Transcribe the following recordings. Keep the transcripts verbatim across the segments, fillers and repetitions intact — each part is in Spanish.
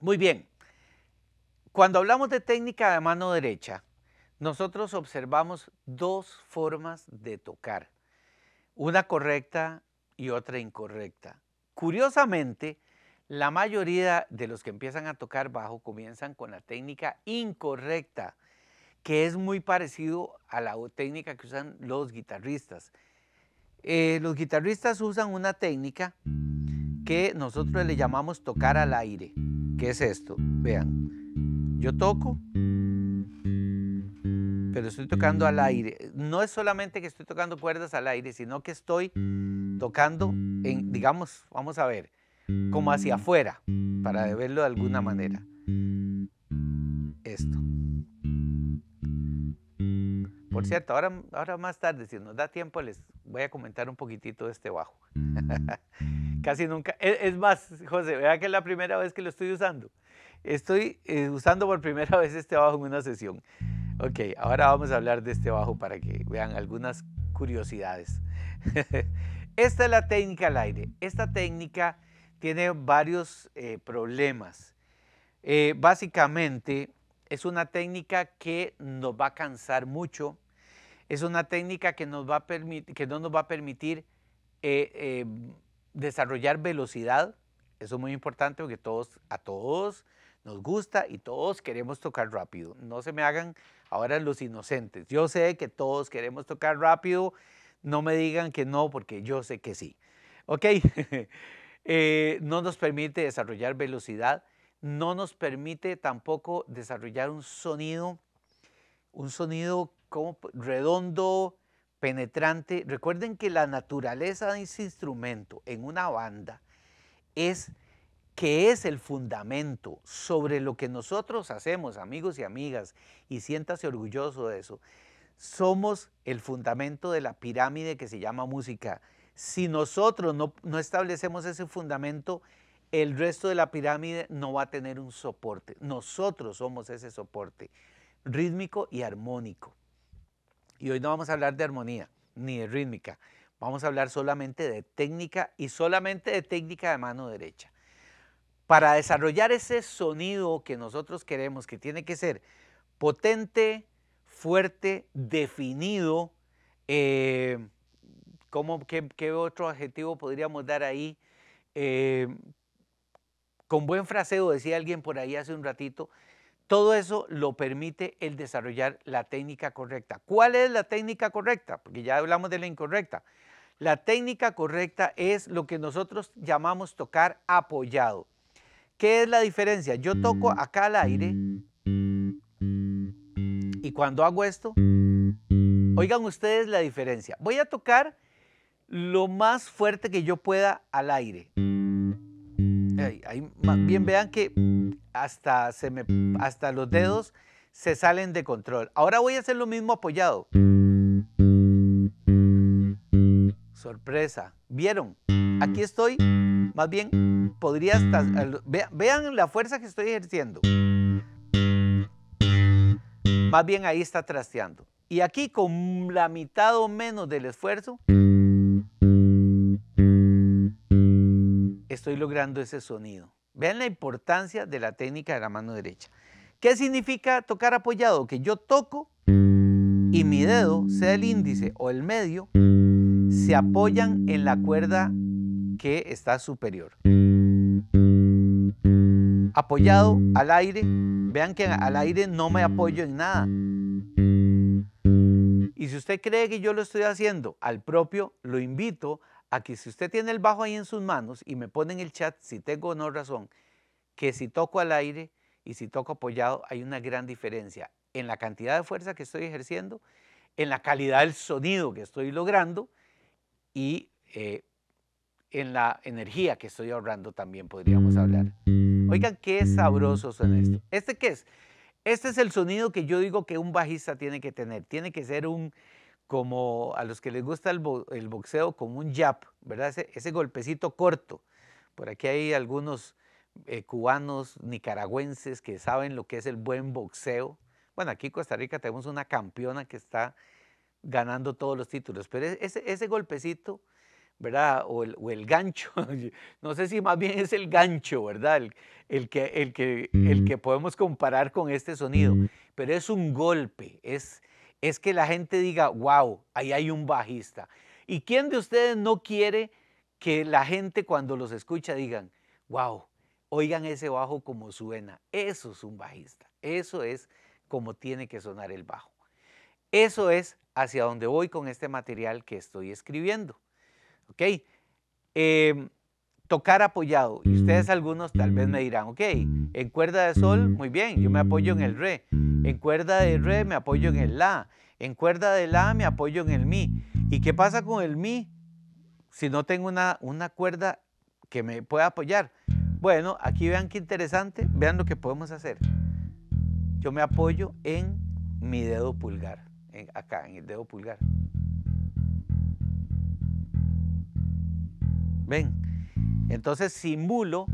Muy bien. Cuando hablamos de técnica de mano derecha, nosotros observamos dos formas de tocar, una correcta y otra incorrecta. Curiosamente, la mayoría de los que empiezan a tocar bajo comienzan con la técnica incorrecta, que es muy parecido a la técnica que usan los guitarristas. Eh, los guitarristas usan una técnica que nosotros le llamamos tocar al aire. ¿Qué es esto? Vean, yo toco, pero estoy tocando al aire. No es solamente que estoy tocando cuerdas al aire, sino que estoy tocando, en, digamos, vamos a ver, como hacia afuera, para verlo de alguna manera. Esto. Por cierto, ahora, ahora más tarde, si nos da tiempo, les voy a comentar un poquitito de este bajo. Casi nunca, es, es más, José, vea que es la primera vez que lo estoy usando. Estoy eh, usando por primera vez este bajo en una sesión. Ok, ahora vamos a hablar de este bajo para que vean algunas curiosidades. Esta es la técnica al aire. Esta técnica tiene varios eh, problemas. Eh, básicamente es una técnica que nos va a cansar mucho. Es una técnica que, nos va a que no nos va a permitir eh, eh, desarrollar velocidad. Eso es muy importante porque todos, a todos nos gusta y todos queremos tocar rápido. No se me hagan ahora los inocentes. Yo sé que todos queremos tocar rápido. No me digan que no porque yo sé que sí. ¿Ok? eh, no nos permite desarrollar velocidad. No nos permite tampoco desarrollar un sonido, un sonido como redondo, penetrante. Recuerden que la naturaleza de ese instrumento en una banda es que es el fundamento sobre lo que nosotros hacemos, amigos y amigas, y siéntase orgulloso de eso. Somos el fundamento de la pirámide que se llama música. Si nosotros no, no establecemos ese fundamento, el resto de la pirámide no va a tener un soporte. Nosotros somos ese soporte rítmico y armónico. Y hoy no vamos a hablar de armonía ni de rítmica. Vamos a hablar solamente de técnica y solamente de técnica de mano derecha. Para desarrollar ese sonido que nosotros queremos, que tiene que ser potente, fuerte, definido, eh, ¿cómo, qué, qué otro adjetivo podríamos dar ahí? Eh, con buen fraseo, decía alguien por ahí hace un ratito, todo eso lo permite el desarrollar la técnica correcta. ¿Cuál es la técnica correcta? Porque ya hablamos de la incorrecta. La técnica correcta es lo que nosotros llamamos tocar apoyado. ¿Qué es la diferencia? Yo toco acá al aire y cuando hago esto, oigan ustedes la diferencia. Voy a tocar lo más fuerte que yo pueda al aire. Ahí, ahí, bien vean que hasta, se me, hasta los dedos se salen de control. Ahora voy a hacer lo mismo apoyado. Sorpresa. ¿Vieron? Aquí estoy, más bien, podría hasta... Vean, vean la fuerza que estoy ejerciendo. Más bien ahí está trasteando. Y aquí con la mitad o menos del esfuerzo, estoy logrando ese sonido. Vean la importancia de la técnica de la mano derecha. ¿Qué significa tocar apoyado? Que yo toco y mi dedo, sea el índice o el medio, se apoyan en la cuerda que está superior. Apoyado al aire, vean que al aire no me apoyo en nada. Y si usted cree que yo lo estoy haciendo al propio, lo invito a que si usted tiene el bajo ahí en sus manos y me pone en el chat si tengo o no razón, que si toco al aire y si toco apoyado hay una gran diferencia en la cantidad de fuerza que estoy ejerciendo, en la calidad del sonido que estoy logrando y eh, en la energía que estoy ahorrando también podríamos hablar. Oigan, qué sabroso suena esto. ¿Este qué es? Este es el sonido que yo digo que un bajista tiene que tener. Tiene que ser un, como a los que les gusta el, bo el boxeo, como un jab, ¿verdad? Ese, ese golpecito corto. Por aquí hay algunos eh, cubanos, nicaragüenses que saben lo que es el buen boxeo. Bueno, aquí en Costa Rica tenemos una campeona que está ganando todos los títulos, pero ese, ese golpecito ¿verdad? O el, o el gancho, no sé si más bien es el gancho, ¿verdad? El, el que, el, que, el que podemos comparar con este sonido, pero es un golpe, es, es que la gente diga, wow, ahí hay un bajista. ¿Y quién de ustedes no quiere que la gente cuando los escucha digan, wow, oigan ese bajo como suena? Eso es un bajista, eso es como tiene que sonar el bajo. Eso es hacia donde voy con este material que estoy escribiendo. ¿Ok? Eh, tocar apoyado. Y ustedes algunos tal vez me dirán, ok, en cuerda de sol, muy bien, yo me apoyo en el re. En cuerda de re me apoyo en el la. En cuerda de la me apoyo en el mi. ¿Y qué pasa con el mi si no tengo una, una cuerda que me pueda apoyar? Bueno, aquí vean qué interesante, vean lo que podemos hacer. Yo me apoyo en mi dedo pulgar, en, acá, en el dedo pulgar. ¿Ven? Entonces simulo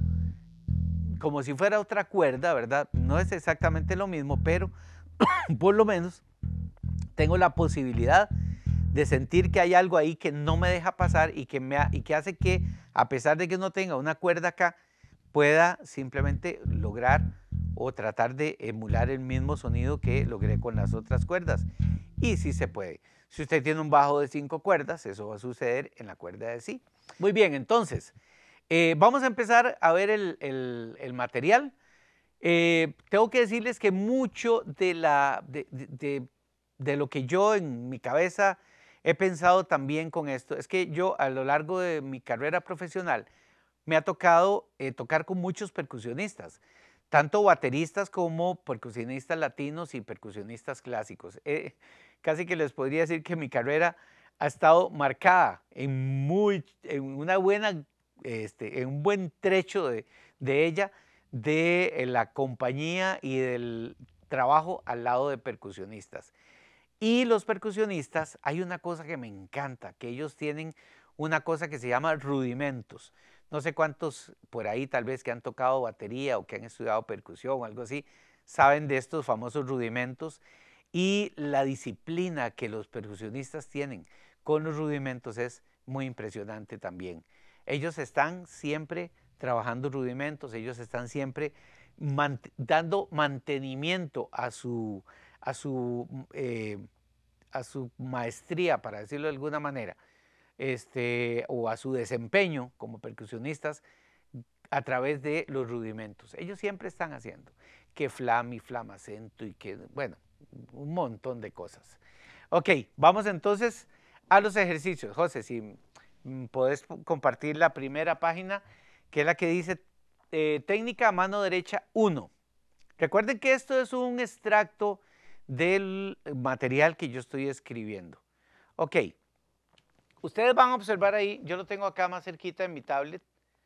como si fuera otra cuerda, ¿verdad? No es exactamente lo mismo, pero por lo menos tengo la posibilidad de sentir que hay algo ahí que no me deja pasar y que, me ha, y que hace que, a pesar de que no tenga una cuerda acá, pueda simplemente lograr o tratar de emular el mismo sonido que logré con las otras cuerdas. Y sí se puede. Si usted tiene un bajo de cinco cuerdas, eso va a suceder en la cuerda de si. Muy bien, entonces, eh, vamos a empezar a ver el, el, el material. Eh, tengo que decirles que mucho de, la, de, de, de, de lo que yo en mi cabeza he pensado también con esto, es que yo a lo largo de mi carrera profesional me ha tocado eh, tocar con muchos percusionistas, tanto bateristas como percusionistas latinos y percusionistas clásicos. Eh, casi que les podría decir que mi carrera ha estado marcada en, muy, en una buena, este, en un buen trecho de, de ella, de la compañía y del trabajo al lado de percusionistas. Y los percusionistas, hay una cosa que me encanta, que ellos tienen una cosa que se llama rudimentos. No sé cuántos por ahí tal vez que han tocado batería o que han estudiado percusión o algo así, saben de estos famosos rudimentos y la disciplina que los percusionistas tienen con los rudimentos es muy impresionante también. Ellos están siempre trabajando rudimentos, ellos están siempre man dando mantenimiento a su, a su, eh, a su maestría, para decirlo de alguna manera, este, o a su desempeño como percusionistas a través de los rudimentos. Ellos siempre están haciendo que flam y flamacento y que, bueno, un montón de cosas. Ok, vamos entonces a los ejercicios. José, si podés compartir la primera página, que es la que dice eh, técnica a mano derecha uno. Recuerden que esto es un extracto del material que yo estoy escribiendo. Ok, ustedes van a observar ahí, yo lo tengo acá más cerquita en mi tablet.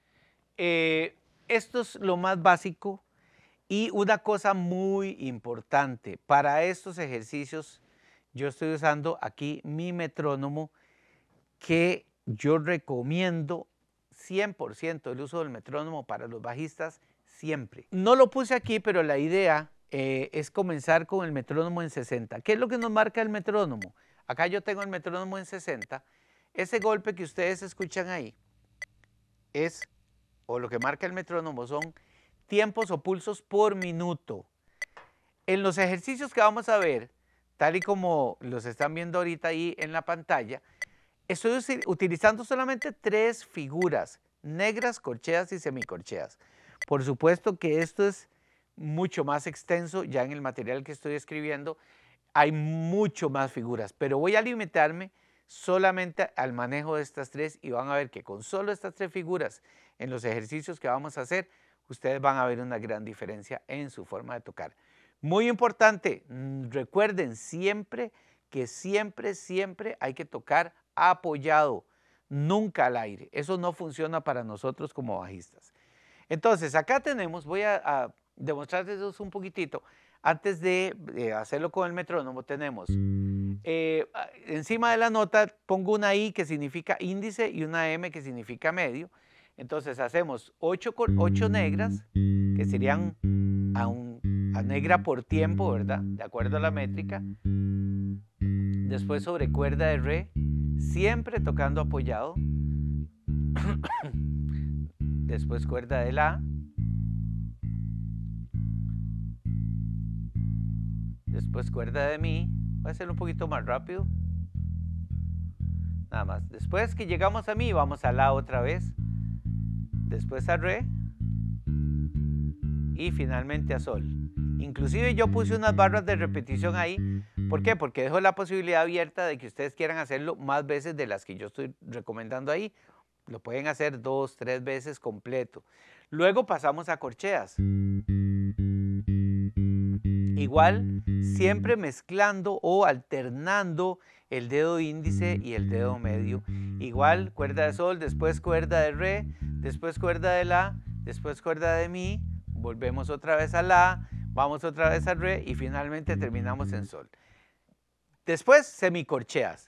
Eh, esto es lo más básico y una cosa muy importante. Para estos ejercicios yo estoy usando aquí mi metrónomo, que yo recomiendo cien por ciento el uso del metrónomo para los bajistas siempre. No lo puse aquí, pero la idea eh, es comenzar con el metrónomo en sesenta. ¿Qué es lo que nos marca el metrónomo? Acá yo tengo el metrónomo en sesenta. Ese golpe que ustedes escuchan ahí es, o lo que marca el metrónomo son tiempos o pulsos por minuto. En los ejercicios que vamos a ver, tal y como los están viendo ahorita ahí en la pantalla, estoy utilizando solamente tres figuras, negras, corcheas y semicorcheas. Por supuesto que esto es mucho más extenso, ya en el material que estoy escribiendo hay mucho más figuras, pero voy a limitarme solamente al manejo de estas tres y van a ver que con solo estas tres figuras en los ejercicios que vamos a hacer, ustedes van a ver una gran diferencia en su forma de tocar. Muy importante, recuerden siempre que siempre, siempre hay que tocar apoyado, nunca al aire. Eso no funciona para nosotros como bajistas. Entonces, acá tenemos, voy a, a demostrarles un poquitito. Antes de eh, hacerlo con el metrónomo, tenemos eh, encima de la nota, pongo una I que significa índice y una M que significa medio. Entonces, hacemos ocho, ocho negras, que serían a, un, a negra por tiempo, ¿verdad? De acuerdo a la métrica. Después sobre cuerda de re, siempre tocando apoyado. Después cuerda de la. Después cuerda de mi. Voy a hacerlo un poquito más rápido. Nada más. Después que llegamos a mi, vamos a la otra vez. Después a re. Y finalmente a sol. Inclusive yo puse unas barras de repetición ahí. ¿Por qué? Porque dejo la posibilidad abierta de que ustedes quieran hacerlo más veces de las que yo estoy recomendando ahí. Lo pueden hacer dos, tres veces completo. Luego pasamos a corcheas. Igual, siempre mezclando o alternando el dedo índice y el dedo medio. Igual, cuerda de sol, después cuerda de re, después cuerda de la, después cuerda de mi, volvemos otra vez a la, vamos otra vez a re y finalmente terminamos en sol. Después, semicorcheas.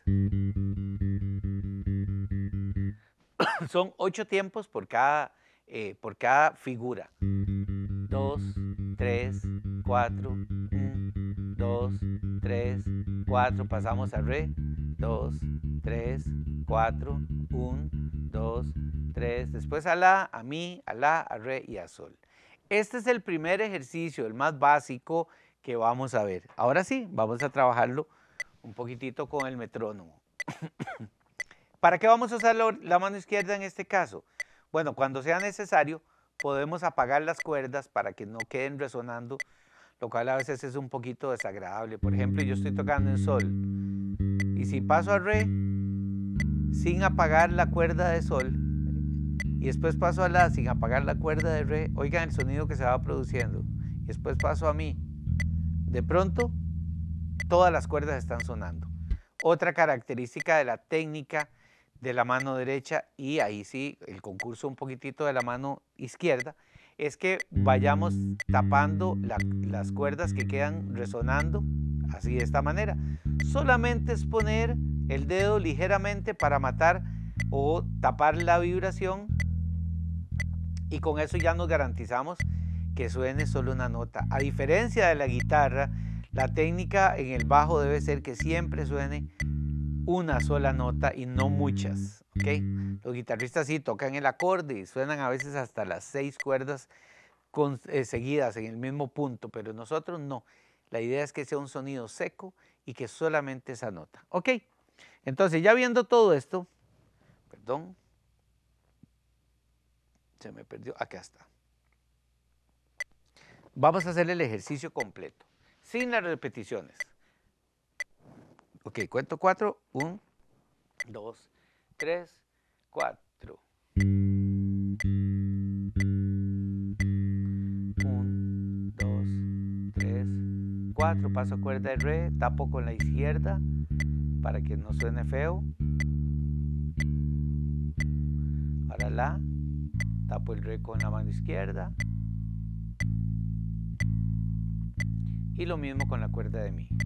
Son ocho tiempos por cada, eh, por cada figura. Dos, tres, cuatro, uno, dos, tres, cuatro, pasamos a re, dos, tres, cuatro, uno, dos, tres, después a la, a mi, a la, a re y a sol. Este es el primer ejercicio, el más básico que vamos a ver. Ahora sí, vamos a trabajarlo un poquitito con el metrónomo. ¿Para qué vamos a usar la mano izquierda en este caso? Bueno, cuando sea necesario, podemos apagar las cuerdas para que no queden resonando, lo cual a veces es un poquito desagradable. Por ejemplo, yo estoy tocando en sol y si paso a re sin apagar la cuerda de sol y después paso a la sin apagar la cuerda de re, oigan el sonido que se va produciendo y después paso a mi, de pronto todas las cuerdas están sonando. Otra característica de la técnica de la mano derecha, y ahí sí el concurso un poquitito de la mano izquierda, es que vayamos tapando la, las cuerdas que quedan resonando así de esta manera. Solamente es poner el dedo ligeramente para matar o tapar la vibración y con eso ya nos garantizamos que suene solo una nota. A diferencia de la guitarra, la técnica en el bajo debe ser que siempre suene una sola nota y no muchas, ¿ok? Los guitarristas sí tocan el acorde y suenan a veces hasta las seis cuerdas con, eh, seguidas en el mismo punto, pero nosotros no. La idea es que sea un sonido seco y que solamente esa nota, ¿ok? Entonces, ya viendo todo esto, perdón, se me perdió, acá está. Vamos a hacer el ejercicio completo, sin las repeticiones. Ok, cuento cuatro. Un, dos, tres, cuatro. Un, dos, tres, cuatro. Paso cuerda de re, tapo con la izquierda para que no suene feo. Ahora la, tapo el re con la mano izquierda. Y lo mismo con la cuerda de mi.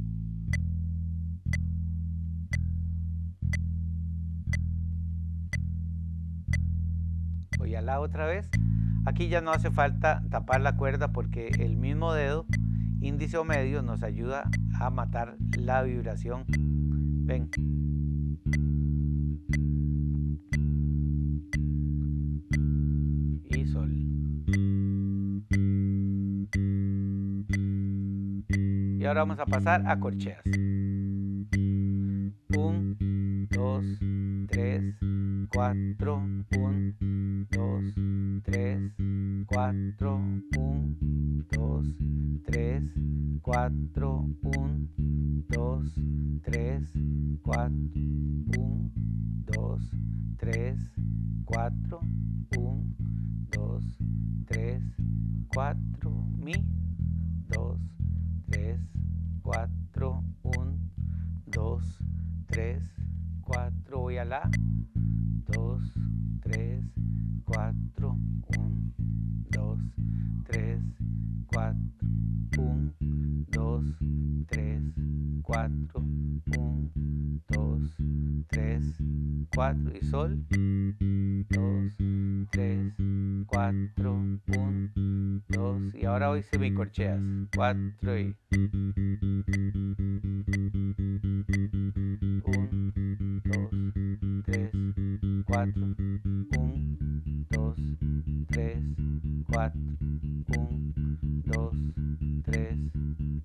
Voy a la otra vez. Aquí ya no hace falta tapar la cuerda porque el mismo dedo, índice o medio, nos ayuda a matar la vibración. Ven. Y sol. Y ahora vamos a pasar a corcheas. Un, dos, tres, cuatro, un, dos, tres, cuatro, un, dos, tres, cuatro, un, dos, tres, cuatro, un, dos, tres, cuatro, un, dos, tres, cuatro, mi, dos, tres, cuatro, un, dos, tres, cuatro, voy a la, dos, tres, cuatro, un, dos, tres, cuatro, un, dos, tres, cuatro, un, dos, tres, cuatro y sol, dos, tres, cuatro, un, dos, y ahora hoy semicorcheas, cuatro y un, dos, tres, cuatro,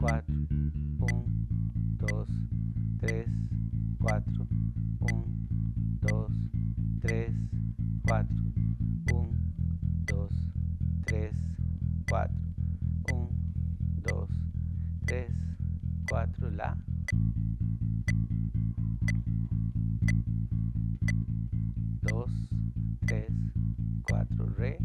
cuatro, uno, dos, tres, cuatro, uno, dos, tres, cuatro, uno, dos, tres, cuatro, uno, dos, tres, cuatro, la. dos, tres, cuatro, re.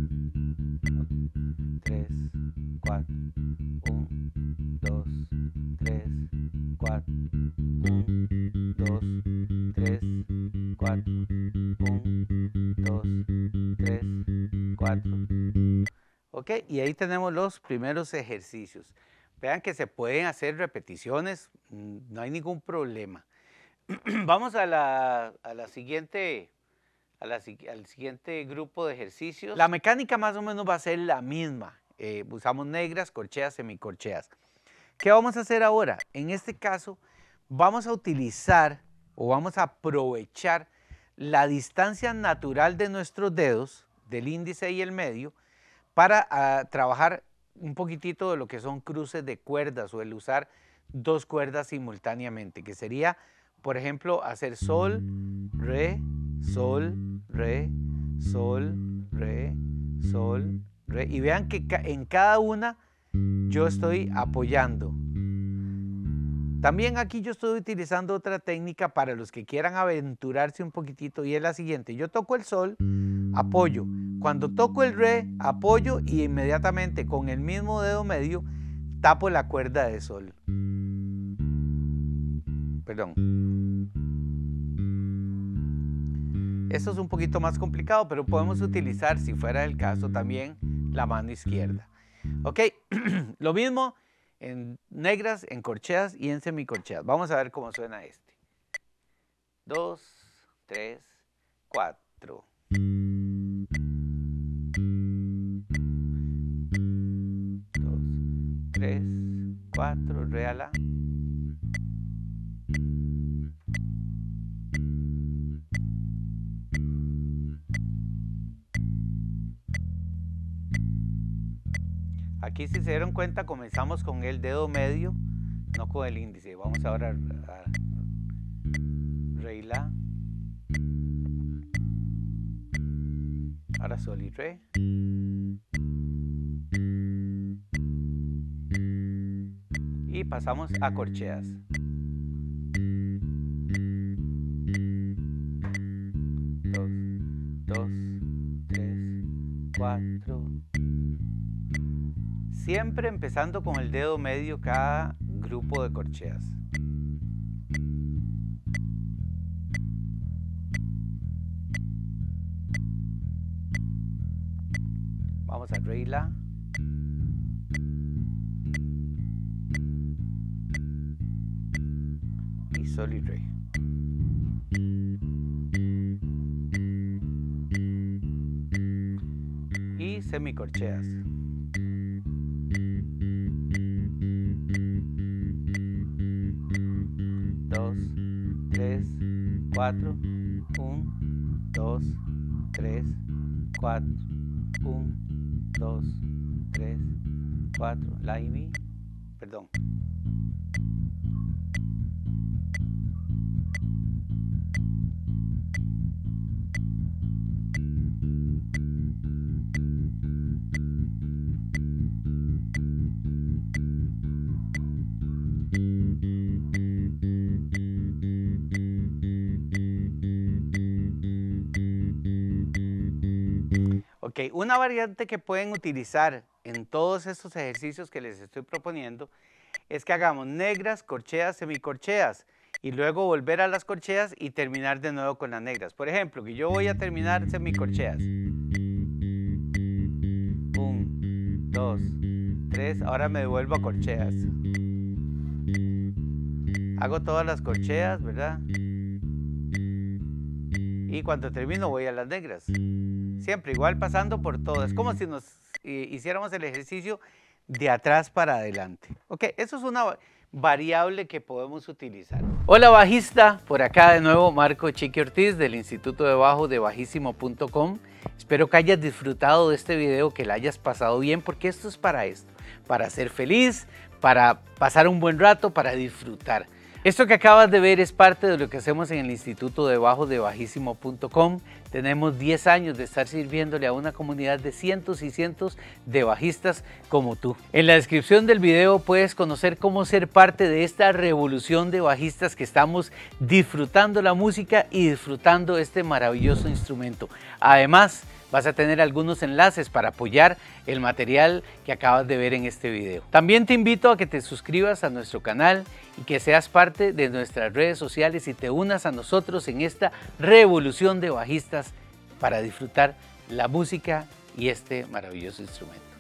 tres, cuatro, uno, dos, tres, cuatro, uno, dos, tres, cuatro, uno, dos, tres, cuatro. Ok, y ahí tenemos los primeros ejercicios. Vean que se pueden hacer repeticiones, no hay ningún problema. Vamos a la, a la siguiente... A la, al siguiente grupo de ejercicios. La mecánica más o menos va a ser la misma. Eh, usamos negras, corcheas, semicorcheas. ¿Qué vamos a hacer ahora? En este caso, vamos a utilizar o vamos a aprovechar la distancia natural de nuestros dedos, del índice y el medio, para uh, trabajar un poquitito de lo que son cruces de cuerdas o el usar dos cuerdas simultáneamente, que sería, por ejemplo, hacer sol, re, sol, re, sol, re, sol, re. Y vean que en cada una yo estoy apoyando. También aquí yo estoy utilizando otra técnica para los que quieran aventurarse un poquitito y es la siguiente. Yo toco el sol, apoyo. Cuando toco el re, apoyo y inmediatamente con el mismo dedo medio tapo la cuerda de sol. Perdón. Esto es un poquito más complicado, pero podemos utilizar, si fuera el caso, también la mano izquierda. Ok, lo mismo en negras, en corcheas y en semicorcheas. Vamos a ver cómo suena este. Dos, tres, cuatro. Dos, tres, cuatro, re a la. Aquí, si se dieron cuenta, comenzamos con el dedo medio, no con el índice. Vamos ahora a re y la. Ahora sol y re. Y pasamos a corcheas. Dos, dos, tres, cuatro. Siempre empezando con el dedo medio cada grupo de corcheas. Vamos a re y la. Y sol y re. Y semicorcheas. Dos, tres, cuatro, uno, dos, tres, cuatro, uno, dos, tres, cuatro, la y mi, perdón. Ok, una variante que pueden utilizar en todos estos ejercicios que les estoy proponiendo es que hagamos negras, corcheas, semicorcheas y luego volver a las corcheas y terminar de nuevo con las negras. Por ejemplo, que yo voy a terminar semicorcheas. uno, dos, tres, ahora me devuelvo a corcheas. Hago todas las corcheas, ¿verdad? Y cuando termino voy a las negras. Siempre igual pasando por todo. Es como si nos eh, hiciéramos el ejercicio de atrás para adelante. Ok, eso es una variable que podemos utilizar. Hola bajista, por acá de nuevo Marco Chiqui Ortiz del Instituto de Bajo de Bajísimo punto com Espero que hayas disfrutado de este video, que la hayas pasado bien, porque esto es para esto, para ser feliz, para pasar un buen rato, para disfrutar. Esto que acabas de ver es parte de lo que hacemos en el Instituto de Bajos de Bajísimo punto com. Tenemos diez años de estar sirviéndole a una comunidad de cientos y cientos de bajistas como tú. En la descripción del video puedes conocer cómo ser parte de esta revolución de bajistas que estamos disfrutando la música y disfrutando este maravilloso instrumento. Además, vas a tener algunos enlaces para apoyar el material que acabas de ver en este video. También te invito a que te suscribas a nuestro canal y que seas parte de nuestras redes sociales y te unas a nosotros en esta revolución de bajistas para disfrutar la música y este maravilloso instrumento.